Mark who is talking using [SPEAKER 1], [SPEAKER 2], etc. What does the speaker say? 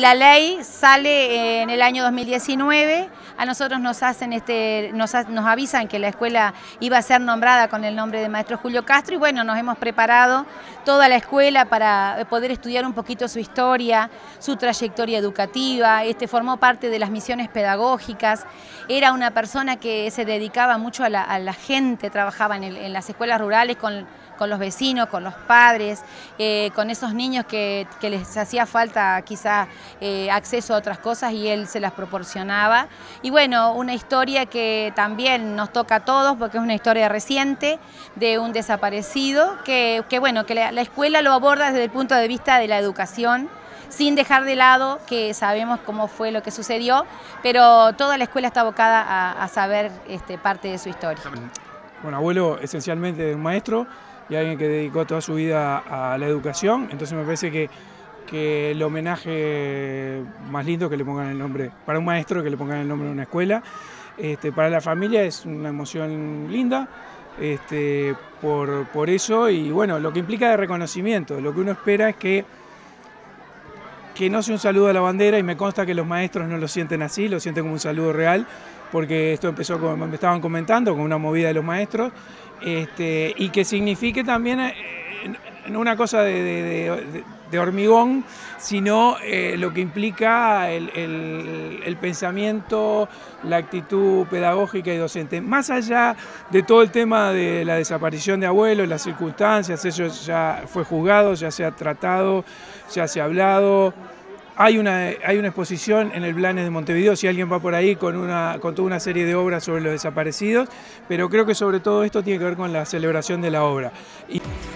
[SPEAKER 1] la ley sale en el año 2019, a nosotros nos avisan que la escuela iba a ser nombrada con el nombre de Maestro Julio Castro y bueno, nos hemos preparado toda la escuela para poder estudiar un poquito su historia, su trayectoria educativa. Formó parte de las misiones pedagógicas, era una persona que se dedicaba mucho a la gente, trabajaba en las escuelas rurales con los vecinos, con los padres, con esos niños que les hacía falta quizá acceso a otras cosas y él se las proporcionaba. Y bueno, una historia que también nos toca a todos porque es una historia reciente de un desaparecido que la escuela lo aborda desde el punto de vista de la educación, sin dejar de lado que sabemos cómo fue lo que sucedió, pero toda la escuela está abocada a saber parte de su historia.
[SPEAKER 2] Bueno, abuelo esencialmente un maestro y alguien que dedicó toda su vida a la educación, entonces me parece que el homenaje más lindo que le pongan el nombre, para un maestro que le pongan el nombre de una escuela, para la familia es una emoción linda, por eso y bueno, lo que implica de reconocimiento, lo que uno espera es que no sea un saludo a la bandera y me consta que los maestros no lo sienten así, lo sienten como un saludo real, porque esto empezó, como me estaban comentando, con una movida de los maestros, y que signifique también no una cosa de hormigón, sino lo que implica el pensamiento, la actitud pedagógica y docente. Más allá de todo el tema de la desaparición de abuelos, las circunstancias, eso ya fue juzgado, ya se ha tratado, ya se ha hablado. Hay una exposición en el Blanes de Montevideo, si alguien va por ahí, con toda una serie de obras sobre los desaparecidos, pero creo que sobre todo esto tiene que ver con la celebración de la obra.